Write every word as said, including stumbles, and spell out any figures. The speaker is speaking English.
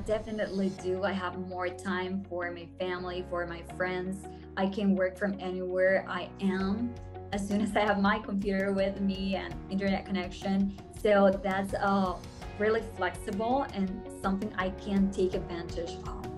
definitely do. I have more time for my family, for my friends. I can work from anywhere I am as soon as I have my computer with me and internet connection. So that's uh, really flexible and something I can take advantage of.